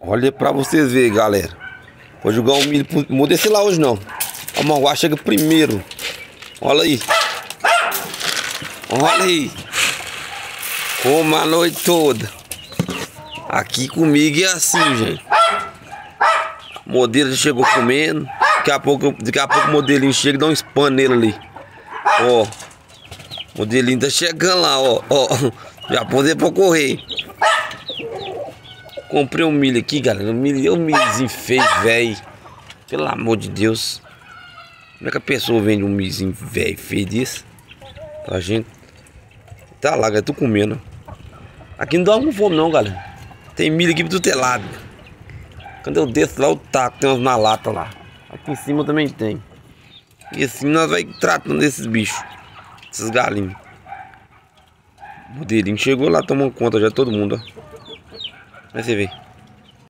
Olha pra vocês verem, galera. Vou jogar um milho. Não vou descer lá hoje não. A manguá chega primeiro. Olha aí. Olha aí. Como a noite toda. Aqui comigo é assim, gente. O modelo já chegou comendo. Daqui a pouco o modelinho chega e dá um spam nele ali. Ó. O modelinho tá chegando lá, ó. Já pôs pra correr. Comprei um milho aqui, galera. Um milhozinho feio, velho. Pelo amor de Deus. Como é que a pessoa vende um milhozinho velho, feio desse? Pra gente. Tá lá, galera. Tô comendo. Aqui não dá com fome, não, galera. Tem milho aqui pro tudo é lado. Quando eu desço lá, eu taco. Tem uns na lata lá. Aqui em cima também tem. E assim nós vai tratando desses bichos. Esses galinhos. O modelinho chegou lá tomando conta já, todo mundo, ó. Vai você ver.